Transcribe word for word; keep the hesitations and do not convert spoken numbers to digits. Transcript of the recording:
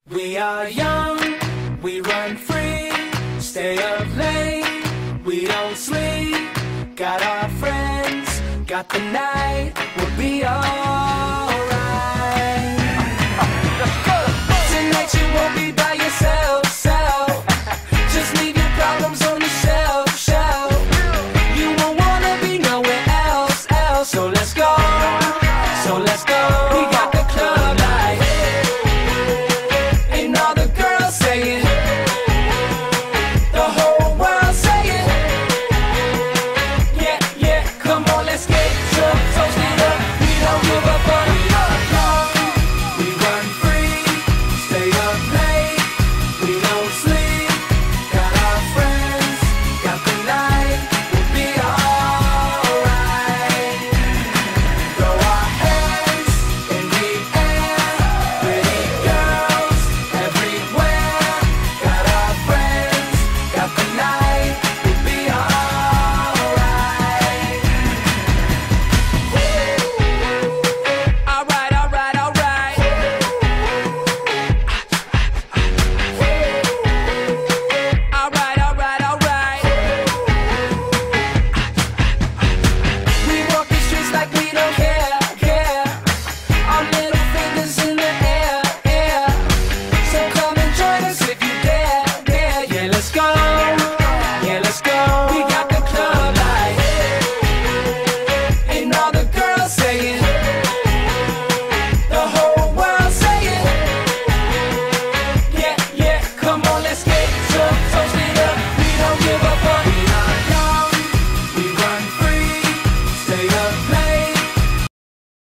We are young, we run free, stay up late, we don't sleep. Got our friends, got the night, we'll be alright.